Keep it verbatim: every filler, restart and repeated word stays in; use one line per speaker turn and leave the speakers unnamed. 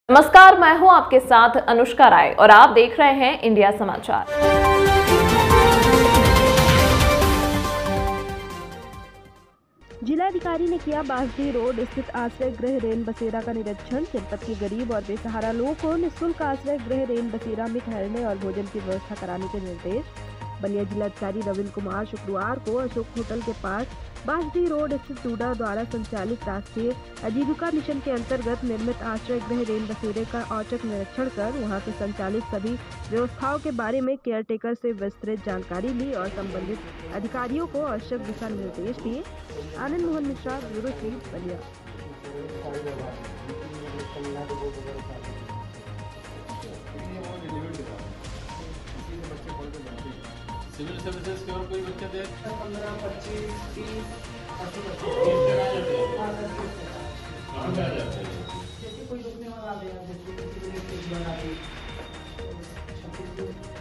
नमस्कार, मैं हूं आपके साथ अनुष्का राय और आप देख रहे हैं इंडिया समाचार।
जिलाधिकारी ने किया बासडी रोड स्थित आश्रय गृह रेन बसेरा का निरीक्षण। जनपद के गरीब और बेसहारा लोगों को निःशुल्क आश्रय गृह रेन बसेरा में ठहरने और भोजन की व्यवस्था कराने के निर्देश। बलिया जिलाधिकारी रविंद्र कुमार शुक्रवार को अशोक होटल के पास बासडी रोड स्थित डूडा द्वारा संचालित राष्ट्रीय आजीविका मिशन के अंतर्गत निर्मित आश्रय गृह रेन बसेरे का औचक निरीक्षण कर वहां से संचालित सभी व्यवस्थाओं के बारे में केयरटेकर से विस्तृत जानकारी ली और संबंधित अधिकारियों को आवश्यक दिशा निर्देश दिए। Anand Mohan Mishra, bureau chief, Ballia.
Civil services के और कोई बच्चे थे
पंद्रह पच्चीस तीस जैसे कोई रुकने वाला आ गया जैसे